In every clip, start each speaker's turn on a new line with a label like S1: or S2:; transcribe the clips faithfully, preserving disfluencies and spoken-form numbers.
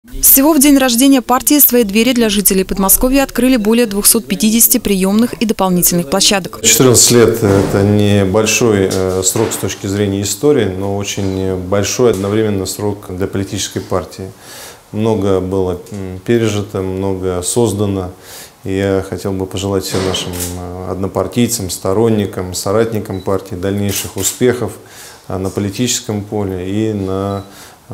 S1: Всего в день рождения партии свои двери для жителей Подмосковья открыли более двухсот пятидесяти приемных и дополнительных площадок.
S2: четырнадцать лет – это не большой срок с точки зрения истории, но очень большой одновременно срок для политической партии. Много было пережито, много создано. И я хотел бы пожелать всем нашим однопартийцам, сторонникам, соратникам партии дальнейших успехов на политическом поле и на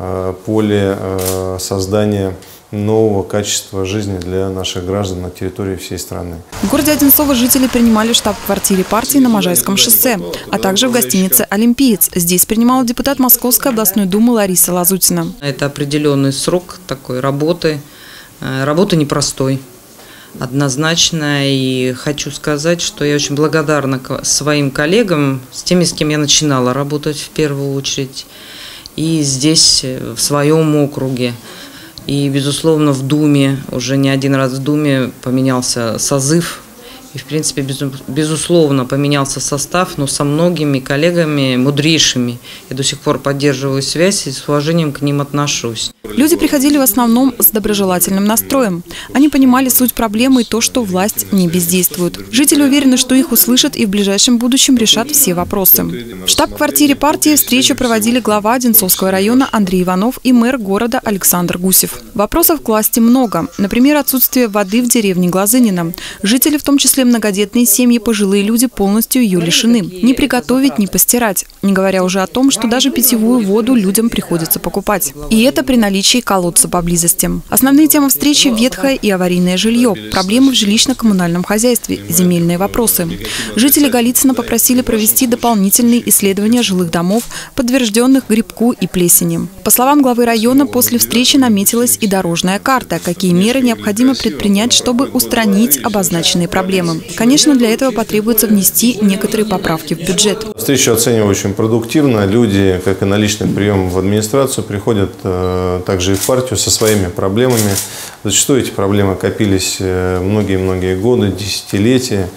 S2: поле создания нового качества жизни для наших граждан на территории всей страны.
S1: В городе Одинцово жители принимали в штаб-квартире партии на Можайском шоссе, а также в гостинице «Олимпиец». Здесь принимала депутат Московской областной думы Лариса Лазутина.
S3: Это определенный срок такой работы, работы непростой. Однозначно, и хочу сказать, что я очень благодарна своим коллегам, с теми, с кем я начинала работать в первую очередь, и здесь, в своем округе. И, безусловно, в Думе, уже не один раз в Думе поменялся созыв. И, в принципе, безусловно, поменялся состав, но со многими коллегами мудрейшими. Я до сих пор поддерживаю связь и с уважением к ним отношусь.
S1: Люди приходили в основном с доброжелательным настроем. Они понимали суть проблемы и то, что власть не бездействует. Жители уверены, что их услышат и в ближайшем будущем решат все вопросы. В штаб-квартире партии встречу проводили глава Одинцовского района Андрей Иванов и мэр города Александр Гусев. Вопросов к власти много. Например, отсутствие воды в деревне Глазынино. Жители, в том числе многодетные семьи, пожилые люди, полностью ее лишены. Ни приготовить, ни постирать. Не говоря уже о том, что даже питьевую воду людям приходится покупать. И это при наличии колодца поблизости. Основные темы встречи – ветхое и аварийное жилье, проблемы в жилищно-коммунальном хозяйстве, земельные вопросы. Жители Голицына попросили провести дополнительные исследования жилых домов, подтвержденных грибку и плесени. По словам главы района, после встречи наметилась и дорожная карта, какие меры необходимо предпринять, чтобы устранить обозначенные проблемы. Конечно, для этого потребуется внести некоторые поправки в бюджет.
S2: Встречу оцениваю очень продуктивно. Люди, как и на личный прием в администрацию, приходят э, также и в партию со своими проблемами. Зачастую эти проблемы копились многие-многие годы, десятилетия.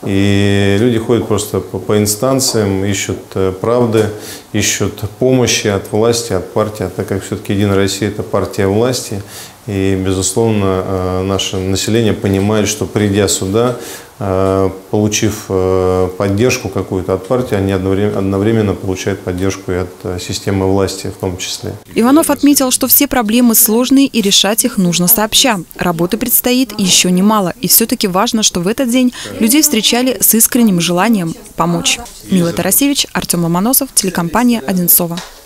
S2: И люди ходят просто по, по инстанциям, ищут правды, ищут помощи от власти, от партии. А так как все-таки «Единая Россия» – это партия власти. И, безусловно, наше население понимает, что, придя сюда, получив поддержку какую-то от партии, они одновременно получают поддержку и от системы власти в том числе.
S1: Иванов отметил, что все проблемы сложные и решать их нужно сообща. Работы предстоит еще немало. И все-таки важно, что в этот день людей встречали с искренним желанием помочь. Мила Тарасевич, Артем Ломоносов, телекомпания «Одинцово».